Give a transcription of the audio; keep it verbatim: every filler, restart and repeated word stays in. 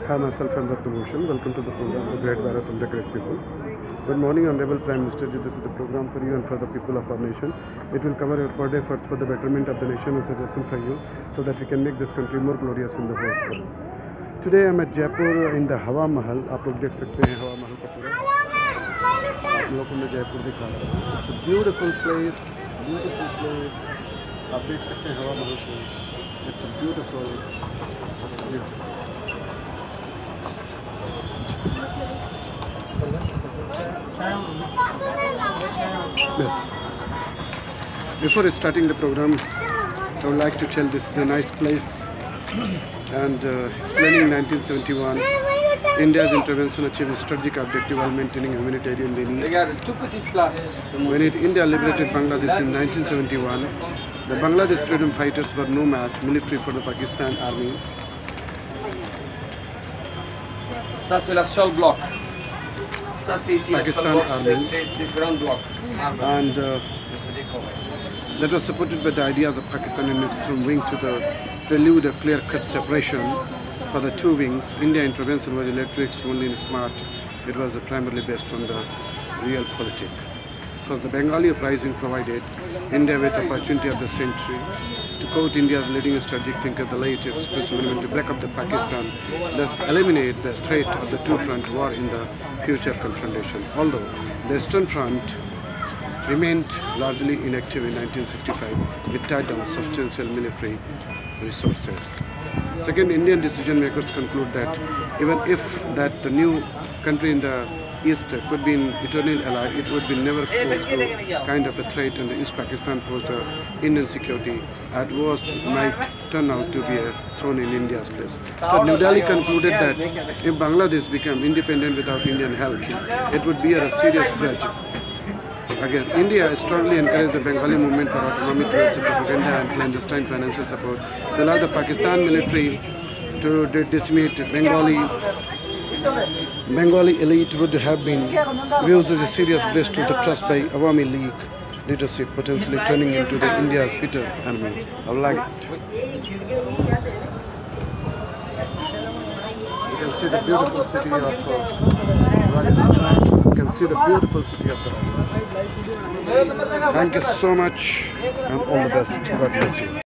Hi, myself and Ratnabhushan. Welcome to the program The Great Bharat and the Great People. Good morning, Honorable Prime Minister Ji. This is the program for you and for the people of our nation. It will cover your per day efforts for the betterment of the nation and suggestion for you so that we can make this country more glorious in the world. Today I am at Jaipur in the Hawa Mahal. आप लोग देख सकते हैं हवा महल का पूरा. आप लोगों को मैं जयपुर दिखा रहा हूँ. It's a beautiful place, beautiful place. आप देख सकते हैं हवा महल को. It's a beautiful, it's beautiful. Yes. Before starting the program, I would like to tell this is a nice place and uh, explaining nineteen seventy-one, India's intervention achieved a strategic objective while maintaining humanitarian need. When it, India liberated Bangladesh in nineteen seventy-one, the Bangladesh freedom fighters were no match military for the Pakistan army. Ça c'est la seule bloc. Ça c'est ici Pakistan la seule army. bloc, c'est le grand bloc. And uh, that was supported by the ideas of Pakistan in its wing to the prelude of clear-cut separation for the two wings. India intervention was electric only in smart. It was primarily based on the real politic. It was the Bengali uprising provided India with the opportunity of the century. To quote India's leading strategic thinker, the late spiritual movement, to break up the Pakistan, thus eliminate the threat of the two-front war in the future confrontation. Although the Eastern Front remained largely inactive in nineteen sixty-five, it tied down substantial military resources. Second, Indian decision makers conclude that even if that the new country in the East could be an eternal ally, it would be never posed to kind of a threat, and the East Pakistan posed a Indian security at worst might turn out to be a thrown in India's place. So New Delhi concluded that if Bangladesh became independent without Indian help, it would be a serious grudge. Again, India strongly encouraged the Bengali movement for autonomy towards propaganda and clandestine financial support to allow the Pakistan military to decimate Bengali. Bengali elite would have been viewed as a serious breach to the trust by Awami League leadership, potentially turning into the India's bitter enemy. I like it. You can see the beautiful city of uh, Rajasthan. You can see the beautiful city of the Rajasthan. Thank you so much and all the best. God bless you.